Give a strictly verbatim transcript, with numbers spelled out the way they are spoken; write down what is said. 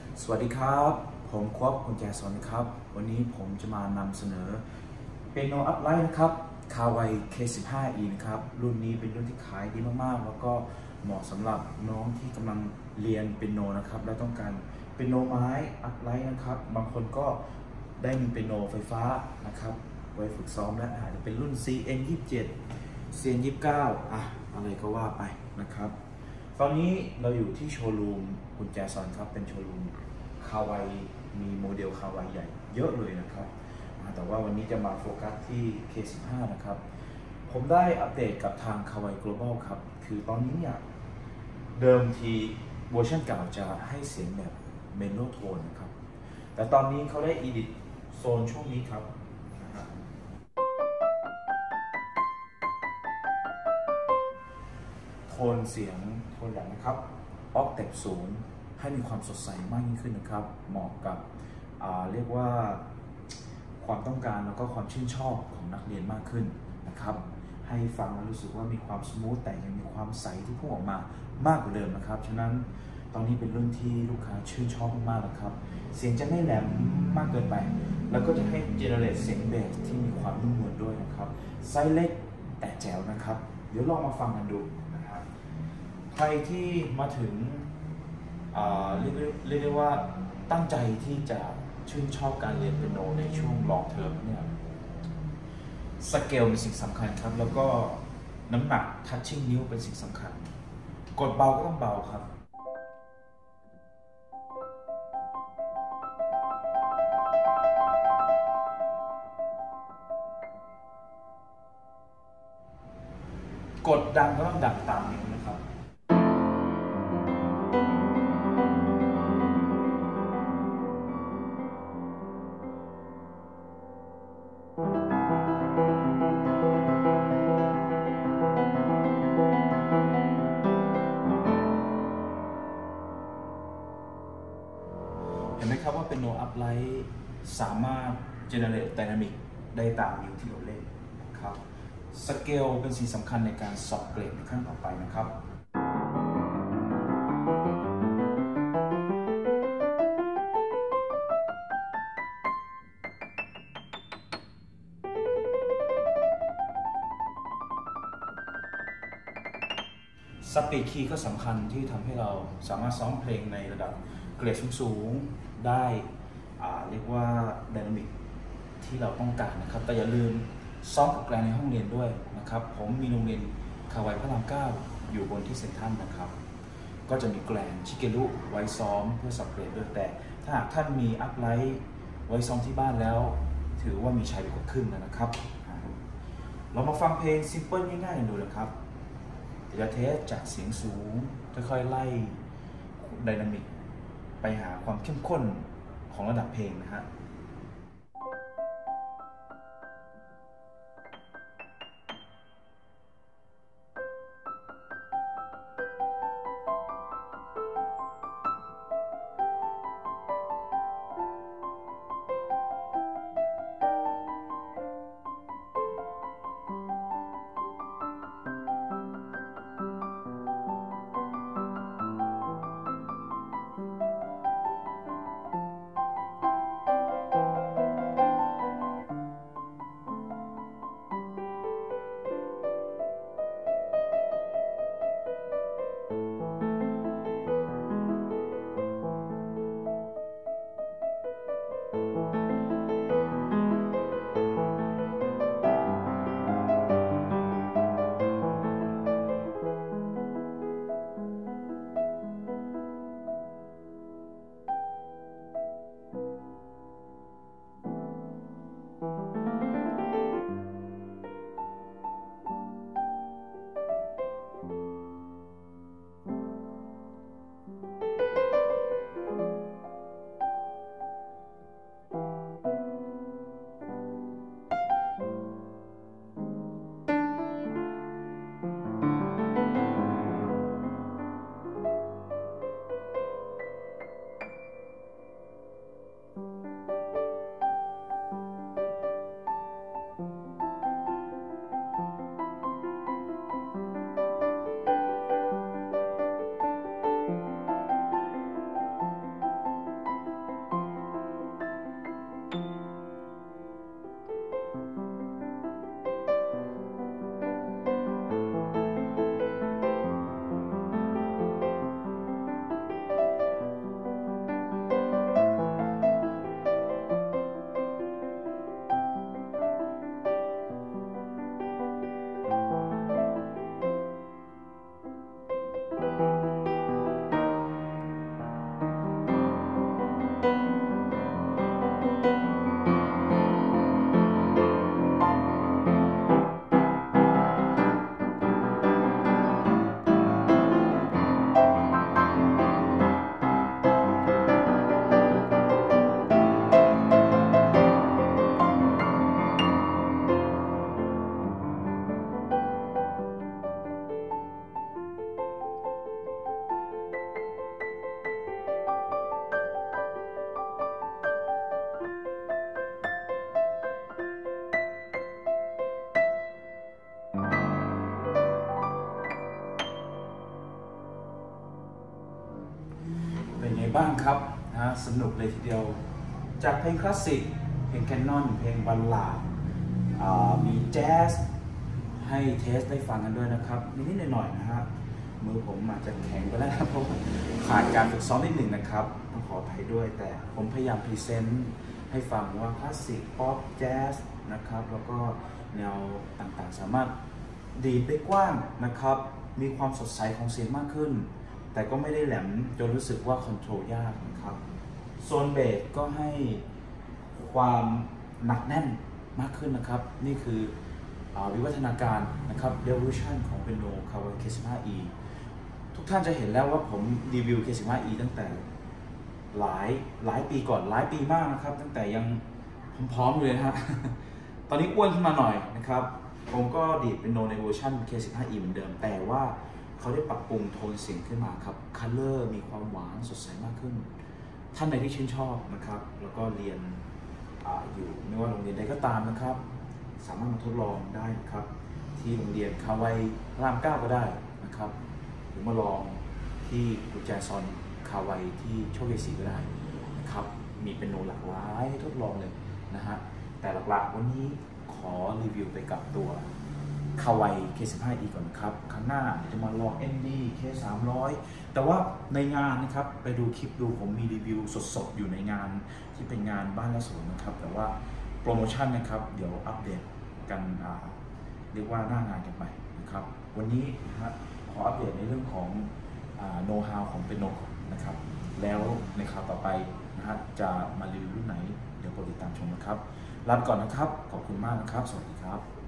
สวัสดีครับผมควบกุญแจสนครับวันนี้ผมจะมานำเสนอเปียโนอัพไลท์นะครับคาไว เค สิบห้า อี นะครับรุ่นนี้เป็นรุ่นที่ขายดีมากๆแล้วก็เหมาะสำหรับน้องที่กำลังเรียนเปียโนนะครับและต้องการเปียโนไม้อัพไลท์นะครับบางคนก็ได้มีเปียโนไฟฟ้านะครับไว้ฝึกซ้อมและอาจจะเป็นรุ่น ซี เอ็น ยี่สิบเจ็ด ซี เอ็น ยี่สิบเก้า อ่ะอะไรก็ว่าไปนะครับตอนนี้เราอยู่ที่โชว์รูมกุญแจซอนครับเป็นโชว์รูมคาวายมีโมเดลคาวายใหญ่เยอะเลยนะครับแต่ว่าวันนี้จะมาโฟกัสที่ เค สิบห้า นะครับผมได้อัปเดตกับทางคาวาย Global ครับคือตอนนี้เนี่ยเดิมทีเวอร์ชันเก่าจะให้เสียงแบบเมโลโทนนะครับแต่ตอนนี้เขาได้อีดิทโซนช่วงนี้ครับโทนเสียงโทนอย่างนะครับออกเต็ปสูงให้มีความสดใสมากยิ่งขึ้นนะครับเหมาะกับเรียกว่าความต้องการแล้วก็ความชื่นชอบของนักเรียนมากขึ้นนะครับให้ฟังแล้วรู้สึกว่ามีความสมูทแต่ยังมีความใสที่พุ่งออกมามากกว่าเดิมนะครับฉะนั้นตอนนี้เป็นรุ่นที่ลูกค้าชื่นชอบมากๆนะครับเสียงจะไม่แหลมมากเกินไปแล้วก็จะให้เจเนเรตเสียงเบสที่มีความนุ่มนวลด้วยนะครับไซส์เล็กแต่แจ๋วนะครับเดี๋ยวลองมาฟังกันดูนะครับใครที่มาถึงเรียกเรียกได้ว่าตั้งใจที่จะชื่นชอบการเรียนเปียโนในช่วงลองเทอมเนี่ยสเกลเป็นสิ่งสำคัญครับแล้วก็น้ำหนักทัชชิ่งนิ้วเป็นสิ่งสำคัญกดเบาก็ต้องเบาครับกดดังก็ต้องดังตามนิ้วนะครับเห็นไหมครับว่าเป็นโนอัพไลท์สามารถเจเนเรตไดนามิกได้ตามนิ้วที่เราเล่นนะครับสเกลเป็นสิ่งสำคัญในการสอบเกรดในขั้นต่อไปนะครับสปีดคีย์ก็สำคัญที่ทำให้เราสามารถซ้อมเพลงในระดับเกรดสูงๆได้เรียกว่าไดนามิกที่เราต้องการนะครับแต่อย่าลืมซ้อมกับแกรนในห้องเรียนด้วยนะครับผมมีโรงเรียนคาวายพระรามเก้าอยู่บนที่เซ็นทรัลนะครับก็จะมีแกรนชิเกรุไว้ซ้อมเพื่อสอบเกรดด้วยแต่ถ้าหากท่านมีอัพไลท์ไว้ซ้อมที่บ้านแล้วถือว่ามีชัยไปกว่าครึ่งแล้วนะครับเรามาฟังเพลงซิมเปิลง่ายๆดูนะครับจะเทสจากเสียงสูงค่อยๆไล่ไดนามิกไปหาความเข้มข้นของระดับเพลงนะฮะบ้างครับนะสนุกเลยทีเดียวจากเพลงคลาสสิกเพลงแคนนอนเพลงบัลลาดมีแจ๊สให้เทสได้ฟังกันด้วยนะครับนิดๆหน่อยๆนะฮะมือผมอาจจะแข็งไปแล้วเพราะขาดการฝึกซ้อมนิดหนึ่งนะครับต้องขออภัยด้วยแต่ผมพยายามพรีเซนต์ให้ฟังว่าคลาสสิกป๊อปแจ๊สนะครับแล้วก็แนวต่างๆสามารถดีดได้กว้างนะครับมีความสดใสของเสียงมากขึ้นแต่ก็ไม่ได้แหลมจนรู้สึกว่าคอนโทรลยากนะครับโซนเบสก็ให้ความหนักแน่นมากขึ้นนะครับนี่คือวิวัฒนาการนะครับ Revolution ของเปียโน Kawai เค สิบห้า อี ทุกท่านจะเห็นแล้วว่าผมรีวิว เค สิบห้า อี ตั้งแต่หลายหลายปีก่อนหลายปีมากนะครับตั้งแต่ยังพร้อมๆอยู่เลยนะฮะ ตอนนี้อ้วนขึ้นมาหน่อยนะครับผมก็ดีดเป็นโนในเวอร์ชัน เค สิบห้า อี เหมือนเดิมแต่ว่าเขาได้ปรับปรุงโทนเสียงขึ้นมาครับคัลเลอร์มีความหวานสดใสมากขึ้นท่านใดที่ชื่นชอบนะครับแล้วก็เรียน อ, อยู่ไม่ว่าโรงเรียนใดก็ตามนะครับสามารถมาทดลองได้นะครับที่โรงเรียนคาวายพระรามเก้าก็ได้นะครับหรือมาลองที่กุญแจซอนคาวายที่โชคชัยศรีก็ได้นะครับมีเป็นโนหลากหลายให้ทดลองเลยนะฮะแต่หลักๆวันนี้ขอรีวิวไปกับตัวคาวาย เค สิบห้า อี ก่อนนะครับครั้งหน้าจะมาลอง เอ็น ดี เค สามร้อย แต่ว่าในงานนะครับไปดูคลิปดูผมมีรีวิวสดๆอยู่ในงานที่เป็นงานบ้านและสวนนะครับแต่ว่าโปรโมชั่นนะครับเดี๋ยวอัปเดตกันเรียกว่าหน้างานกันไปนะครับวันนี้นะฮะขออัปเดตในเรื่องของโน้ตฮาวของเป็นโนนะครับแล้วในคราวต่อไปนะฮะจะมารีวิวรุ่นไหนเดี๋ยวโปรดติดตามชมนะครับลาไปก่อนนะครับขอบคุณมากนะครับสวัสดีครับ